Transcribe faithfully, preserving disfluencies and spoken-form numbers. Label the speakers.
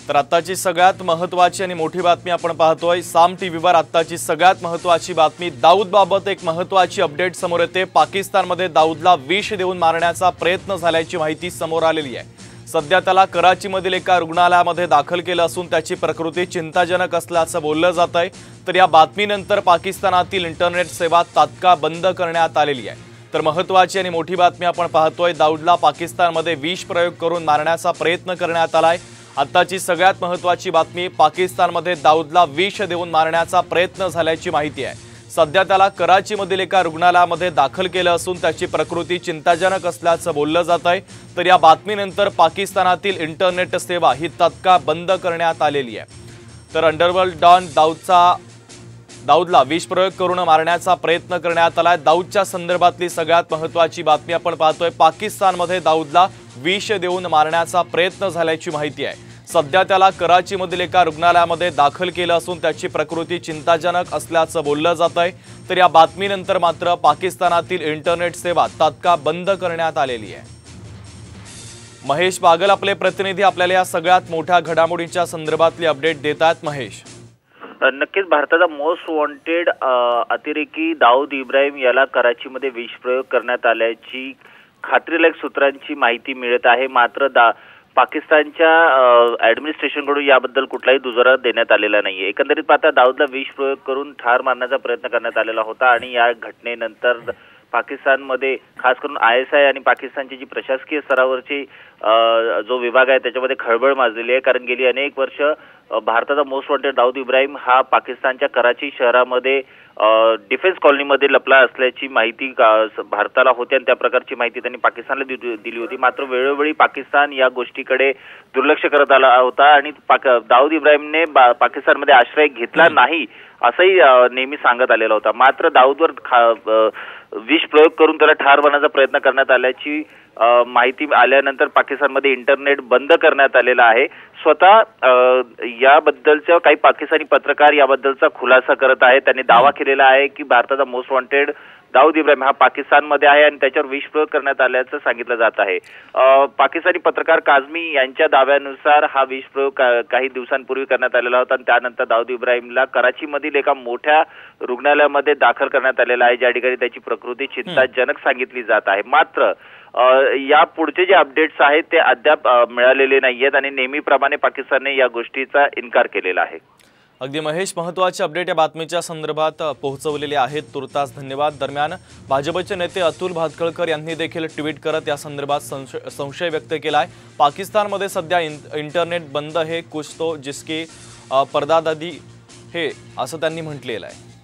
Speaker 1: तर आत्ताची सगळ्यात महत्त्वाची आणि मोठी बातमी आपण पाहतोय साम टीव्हीवर। आत्ताची सगळ्यात महत्त्वाची बातमी, दाऊदबाबत एक महत्त्वाची अपडेट समोर येते। पाकिस्तानमध्ये दाऊदला विष देऊन मारण्याचा प्रयत्न झाल्याची माहिती समोर आलेली आहे। सध्या त्याला कराचीमधील एका रुग्णालयामध्ये दाखल केलं असून त्याची प्रकृती चिंताजनक असल्याचं बोललं जात आहे। तर या बातमीनंतर पाकिस्तानातील इंटरनेट सेवा तात्काळ बंद करण्यात आलेली आहे। तर महत्त्वाची आणि मोठी बातमी आपण पाहतोय, दाऊदला पाकिस्तानमध्ये विष प्रयोग करून मारण्याचा प्रयत्न करण्यात आलाय। आत्ताची सगळ्यात महत्त्वाची बातमी, पाकिस्तानमध्ये दाऊदला विष देऊन मारण्याचा प्रयत्न झाल्याची माहिती आहे। सध्या त्याला कराचीमधील एका रुग्णालयामध्ये दाखल केलं असून त्याची प्रकृती चिंताजनक असल्याचं बोललं जात आहे। तर या बातमीनंतर पाकिस्तानातील इंटरनेट सेवा ही तात्काळ बंद करण्यात आलेली आहे। तर अंडरवर्ल्ड डॉन दाऊदचा दाऊदला विष प्रयोग करून मारण्याचा प्रयत्न करण्यात आलाय। दाऊदच्या संदर्भातली सगळ्यात महत्त्वाची बातमी आपण पाहतोय, पाकिस्तानमध्ये दाऊदला विष देऊन मारण्याचा प्रयत्न झाल्याची माहिती आहे। सध्या त्याला कराचीमधील एका रुग्णालयामध्ये दाखल केलं असून त्याची प्रकृती चिंताजनक असल्याचं बोललं जात आहे। तर या बातमीनंतर मात्र पाकिस्तानातील इंटरनेट सेवा तात्काळ बंद करण्यात आलेली आहे। महेश बागल आपले प्रतिनिधी आपल्याला या सगळ्यात मोठ्या घडामोडींच्या संदर्भातली अपडेट देतात। महेश,
Speaker 2: नक्कीच भारताचा मोस्ट वॉन्टेड अतिरेकी दाऊद इब्राहिम याला कराचीमध्ये विषप्रयोग करण्यात आल्याची खात्रीलायक सूत्रांची माहिती मिळत आहे। मात्र दा पाकिस्तानच्या ॲडमिनिस्ट्रेशनकडून याबद्दल कुठलाही दुजोरा देण्यात आलेला नाहीये। एकंदरीत पाहता दाऊदला विष प्रयोग करून ठार मारण्याचा प्रयत्न करण्यात आलेला होता आणि या घटनेनंतर पाकिस्तानमध्ये खास करून आय एस आय आणि पाकिस्तानची जी प्रशासकीय स्तरावरची जो विभाग आहे त्याच्यामध्ये खळबळ माजलेली आहे। कारण गेली अनेक वर्ष भारताचा मोस्ट वॉन्टेड दाऊद इब्राहिम हा पाकिस्तानच्या कराची शहरामध्ये डिफेन्स कॉलनीमध्ये लपला असल्याची माहिती भारताला होती आणि त्या प्रकारची माहिती त्यांनी पाकिस्तानला दिली होती। मात्र वेळोवेळी पाकिस्तान या गोष्टीकडे दुर्लक्ष करत आला होता आणि दाऊद इब्राहिमने पाकिस्तानमध्ये आश्रय घेतला नाही असंही नेहमी सांगत आलेला होता। मात्र दाऊदवर विष प्रयोग करून त्याला ठार मारण्याचा प्रयत्न करण्यात आल्याची माहिती आल्यानंतर पाकिस्तानमध्ये इंटरनेट बंद करण्यात आलेला आहे। स्वतः याबद्दलचे काही पाकिस्तानी पत्रकार याबद्दलचा खुलासा करत आहेत। त्यांनी दावा केलेला आहे की भारताचा मोस्ट वॉन्टेड दाऊद इब्राहिम हा पाकिस्तानमध्ये आहे आणि त्याच्यावर विष प्रयोग करण्यात आल्याचं सांगितलं जात आहे। पाकिस्तानी पत्रकार काझमी यांच्या दाव्यानुसार हा विष प्रयोग काही दिवसांपूर्वी करण्यात आलेला होता आणि त्यानंतर दाऊद इब्राहिमला कराचीमधील एका मोठ्या रुग्णालयामध्ये दाखल करण्यात आलेला आहे, ज्या ठिकाणी त्याची प्रकृती चिंताजनक सांगितली जात आहे। मात्र या पुढचे जे अपडेट्स आहेत ते अद्याप मिळालेले नाहीयेत आणि नेहमीप्रमाणे पाकिस्तानने या गोष्टीचा इन्कार केलेला आहे।
Speaker 1: अगदी महेश, महत्त्वाचे अपडेट या बातमीच्या संदर्भात पोहोचवलेले आहेत, तुर्तास धन्यवाद। दरम्यान भाजपचे नेते अतुल भातखळकर यांनी देखील ट्विट करत या संदर्भात संशय व्यक्त केला आहे। पाकिस्तानमध्ये सध्या इंटरनेट बंद है, कुछ तो जिसकी परदादादी है असं त्यांनी म्हटलेलं आहे।